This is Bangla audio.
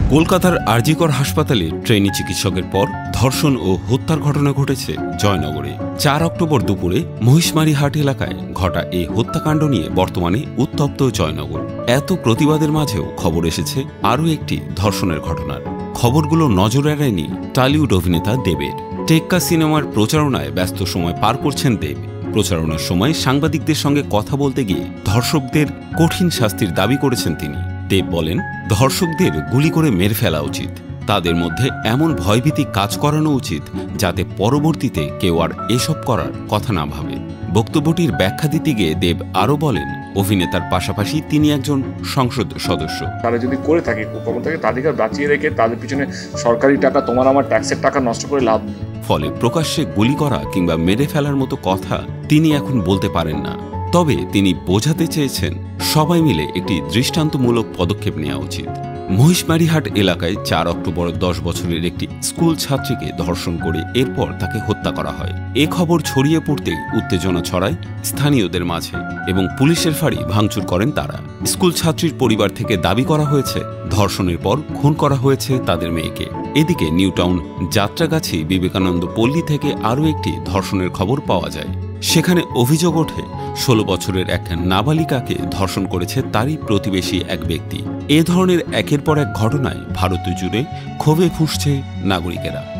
কলকাতার আরজিকর হাসপাতালে ট্রেনি চিকিৎসকের পর ধর্ষণ ও হত্যার ঘটনা ঘটেছে জয়নগরে। ৪ অক্টোবর দুপুরে মহিষমারীহাট এলাকায় ঘটা এই হত্যাকাণ্ড নিয়ে বর্তমানে উত্তপ্ত জয়নগর। এত প্রতিবাদের মাঝেও খবর এসেছে আরও একটি ধর্ষণের ঘটনার। খবরগুলো নজর এড়ায়নি টলিউড অভিনেতা দেবের। টেক্কা সিনেমার প্রচারণায় ব্যস্ত সময় পার করছেন দেব। প্রচারণার সময় সাংবাদিকদের সঙ্গে কথা বলতে গিয়ে ধর্ষকদের কঠিন শাস্তির দাবি করেছেন তিনি। দেব বলেন, ধর্ষকদের গুলি করে মেরে ফেলা উচিত। তাদের মধ্যে এমন ভয়ভীতি কাজ করানো উচিত যাতে পরবর্তীতে কেউ আর এসব করার কথা না ভাবে। বক্তব্যটির ব্যাখ্যা দিতে গিয়ে দেব আরও বলেন, অভিনেতার পাশাপাশি তিনি একজন সংসদ সদস্য। তারা যদি করে থাকে ক্ষমতাকে তাদেরকে বাঁচিয়ে রেখে তাদের পিছনে সরকারি টাকা, তোমার আমার ট্যাক্সের টাকা নষ্ট করে লাভ নেই। ফলে প্রকাশ্যে গুলি করা কিংবা মেরে ফেলার মতো কথা তিনি এখন বলতে পারেন না। তবে তিনি বোঝাতে চেয়েছেন সবাই মিলে একটি দৃষ্টান্তমূলক পদক্ষেপ নেওয়া উচিত। মহিষমারীহাট এলাকায় ৪ অক্টোবর ১০ বছরের একটি স্কুল ছাত্রীকে ধর্ষণ করে এরপর তাকে হত্যা করা হয়। এ খবর ছড়িয়ে পড়তেই উত্তেজনা ছড়ায় স্থানীয়দের মাঝে এবং পুলিশের ফাঁড়ি ভাঙচুর করেন তারা। স্কুল ছাত্রীর পরিবার থেকে দাবি করা হয়েছে ধর্ষণের পর খুন করা হয়েছে তাদের মেয়েকে। এদিকে নিউটাউন যাত্রাগাছি বিবেকানন্দ পল্লী থেকে আরও একটি ধর্ষণের খবর পাওয়া যায়। সেখানে অভিযোগ ওঠে ১৬ বছরের এক নাবালিকাকে ধর্ষণ করেছে তারই প্রতিবেশী এক ব্যক্তি। এ ধরনের একের পর এক ঘটনায় ভারত জুড়ে ক্ষোভে ফুঁসছে নাগরিকেরা।